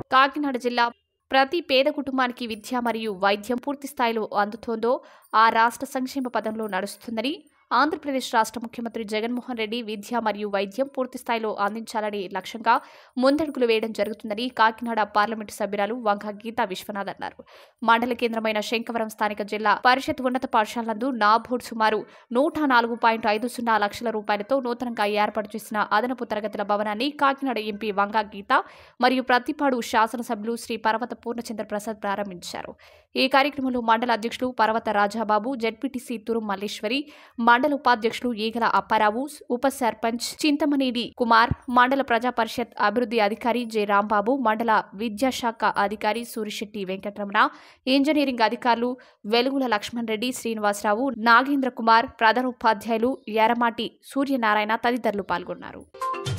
కాకినాడ జిల్లా ప్రతి పేద కుటుంబానికి విద్య మరియు వైద్యం పూర్తి స్థాయిలో అందుతోందో ఆ రాష్ట్ర సంక్షేమ పదంలో నడుస్తుందని ఆంధ్రప్రదేశ్ రాష్ట్ర ముఖ్యమంత్రి జగన్మోహన్ రెడ్డి విద్య మరియు వైద్యం పూర్తి స్థాయిలో అందించాలని లక్ష్యంగా ముందడుగులు వేయడం జరుగుతుందని కాకినాడ పార్లమెంటు సభ్యురాలు వంగ గీతా విశ్వనాథ్ అన్నారు. మండల కేంద్రమైన శంకవరం స్థానిక జిల్లా పరిషత్ ఉన్నత పాఠశాల నందు నాబోర్డ్ సుమారు 104.50 లక్షల రూపాయలతో నూతనంగా ఏర్పాటు చేసిన అదనపు తరగతుల భవనాన్ని కాకినాడ ఎంపీ వంగ గీత మరియు ప్రతిపాడు శాసనసభ్యులు శ్రీ పర్వత పూర్ణచంద్ర ప్రసాద్ ప్రారంభించారు. ఈ కార్యక్రమంలో మండల అధ్యక్షులు పర్వత రాజాబాబు, జెడ్పీటీసీ తురు మల్లేశ్వరి, మండల ఉపాధ్యక్షులు ఈగల అప్పారావు, ఉప సర్పంచ్ చింతమనేని కుమార్, మండల ప్రజా పరిషత్ అభివృద్ధి అధికారి జె రాంబాబు, మండల విద్యాశాఖ అధికారి సూరిశెట్టి వెంకటరమణ, ఇంజనీరింగ్ అధికారులు వెలుగుల లక్ష్మణ్ రెడ్డి, శ్రీనివాసరావు, నాగేంద్ర కుమార్, ప్రధాన ఉపాధ్యాయులు ఎరమాటి సూర్యనారాయణ తదితరులు పాల్గొన్నారు.